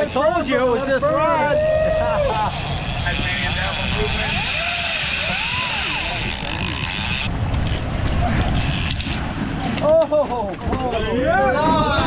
told you it was this rod. Oh, yeah.